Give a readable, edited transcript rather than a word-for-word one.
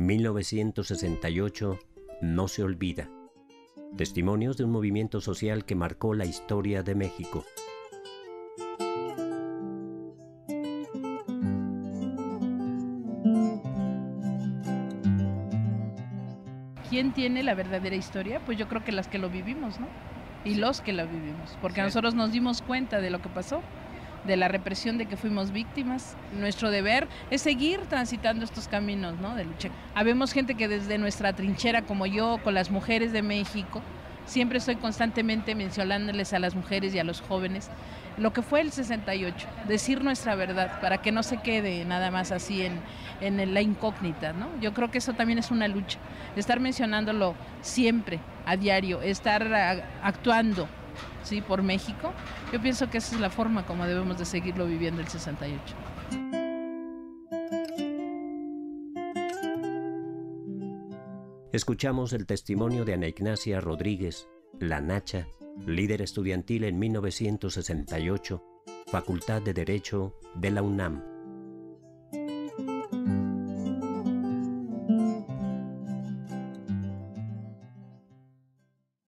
1968 no se olvida. Testimonios de un movimiento social que marcó la historia de México. ¿Quién tiene la verdadera historia? Pues yo creo que las que lo vivimos, ¿no? Y los que la vivimos, porque nosotros nos dimos cuenta de lo que pasó, de la represión de que fuimos víctimas. Nuestro deber es seguir transitando estos caminos, ¿no?, de lucha. Habemos gente que desde nuestra trinchera, como yo, con las mujeres de México, siempre estoy constantemente mencionándoles a las mujeres y a los jóvenes lo que fue el 68, decir nuestra verdad, para que no se quede nada más así en la incógnita, ¿no? Yo creo que eso también es una lucha, estar mencionándolo siempre, a diario, estar actuando, ¿sí?, por México. Yo pienso que esa es la forma como debemos de seguirlo viviendo el 68. Escuchamos el testimonio de Ana Ignacia Rodríguez, La Nacha, líder estudiantil en 1968, Facultad de Derecho de la UNAM.